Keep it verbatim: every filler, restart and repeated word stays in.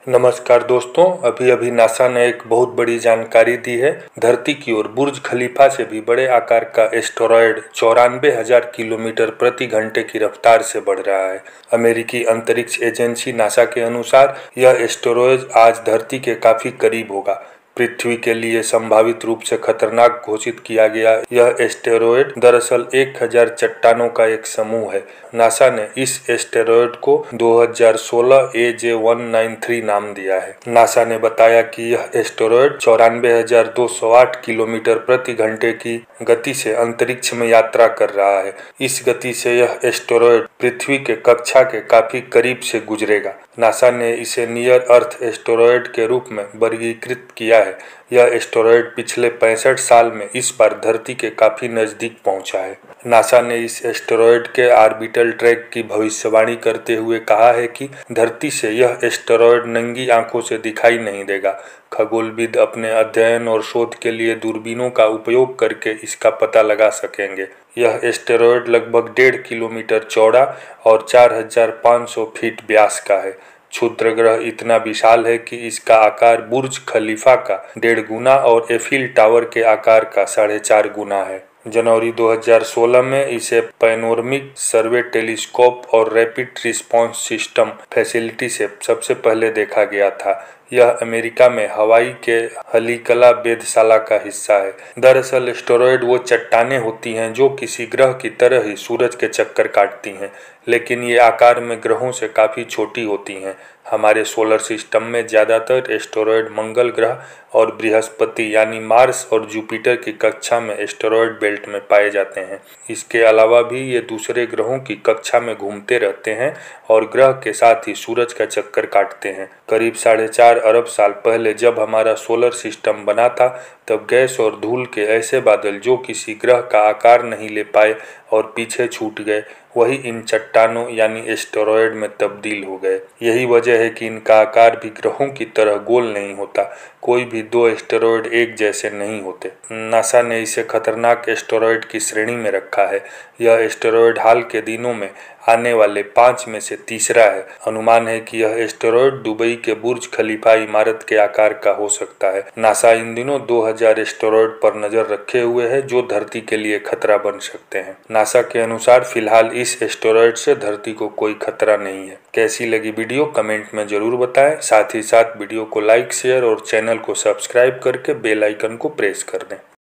नमस्कार दोस्तों, अभी अभी नासा ने एक बहुत बड़ी जानकारी दी है। धरती की ओर बुर्ज खलीफा से भी बड़े आकार का एस्टेरॉयड चौरानवे हजार किलोमीटर प्रति घंटे की रफ्तार से बढ़ रहा है। अमेरिकी अंतरिक्ष एजेंसी नासा के अनुसार यह एस्टेरॉयड आज धरती के काफी करीब होगा। पृथ्वी के लिए संभावित रूप से खतरनाक घोषित किया गया यह एस्टेरॉयड दरअसल एक हज़ार चट्टानों का एक समूह है। नासा ने इस एस्टेरॉयड को दो हज़ार सोलह ए जे एक सौ तिरानवे नाम दिया है। नासा ने बताया कि यह एस्टेरॉयड चौरानवे हजार दो सौ आठ किलोमीटर प्रति घंटे की गति से अंतरिक्ष में यात्रा कर रहा है। इस गति से यह एस्टेरॉयड पृथ्वी के कक्षा के काफी करीब से गुजरेगा। नासा ने इसे नियर अर्थ एस्टेरॉयड के रूप में वर्गीकृत किया है। यह एस्टेरॉयड पिछले पैंसठ साल में इस बार धरती के काफी नजदीक पहुंचा है। नासा ने इस एस्टेरॉयड के ऑर्बिटल ट्रैक की भविष्यवाणी करते हुए कहा है कि धरती से यह एस्टेरॉयड नंगी आंखों से दिखाई नहीं देगा। खगोलविद अपने अध्ययन और शोध के लिए दूरबीनों का उपयोग करके इसका पता लगा सकेंगे। यह एस्टेरॉयड लगभग डेढ़ किलोमीटर चौड़ा और चार हजार पाँच सौ फीट व्यास का है। क्षुद्र ग्रह इतना विशाल है कि इसका आकार बुर्ज खलीफा का डेढ़ गुना और एफिल टावर के आकार का साढ़े चार गुना है। जनवरी दो हज़ार सोलह में इसे पैनोरमिक सर्वे टेलीस्कोप और रैपिड रिस्पांस सिस्टम फैसिलिटी से सबसे पहले देखा गया था। यह अमेरिका में हवाई के हलीकला वेधशाला का हिस्सा है। दरअसल एस्टेरॉयड वो चट्टानें होती हैं जो किसी ग्रह की तरह ही सूरज के चक्कर काटती हैं, लेकिन ये आकार में ग्रहों से काफ़ी छोटी होती हैं। हमारे सोलर सिस्टम में ज़्यादातर एस्टेरॉयड मंगल ग्रह और बृहस्पति यानी मार्स और जुपिटर की कक्षा में एस्टेरॉयड बेल्ट में पाए जाते हैं। इसके अलावा भी ये दूसरे ग्रहों की कक्षा में घूमते रहते हैं और ग्रह के साथ ही सूरज का चक्कर काटते हैं। करीब साढ़े चार अरब साल पहले जब हमारा सोलर सिस्टम बना था, तब गैस और धूल के ऐसे बादल जो किसी ग्रह का आकार नहीं ले पाए और पीछे छूट गए, वही इन चट्टानों यानी एस्टेरॉयड में तब्दील हो गए। यही वजह है कि इनका आकार भी ग्रहों की तरह गोल नहीं होता। कोई भी दो एस्टेरॉयड एक जैसे नहीं होते। नासा ने इसे खतरनाक एस्टेरॉयड की श्रेणी में रखा है। यह एस्टेरॉयड हाल के दिनों में आने वाले पांच में से तीसरा है। अनुमान है कि यह एस्टेरॉयड दुबई के बुर्ज खलीफा इमारत के आकार का हो सकता है। नासा इन दिनों दो हज़ार एस्टेरॉयड पर नजर रखे हुए है जो धरती के लिए खतरा बन सकते हैं। नासा के अनुसार फिलहाल इस एस्टेरॉयड से धरती को कोई खतरा नहीं है। कैसी लगी वीडियो कमेंट में जरूर बताएं। साथ ही साथ वीडियो को लाइक, शेयर और चैनल को सब्सक्राइब करके बेल आइकन को प्रेस कर दें।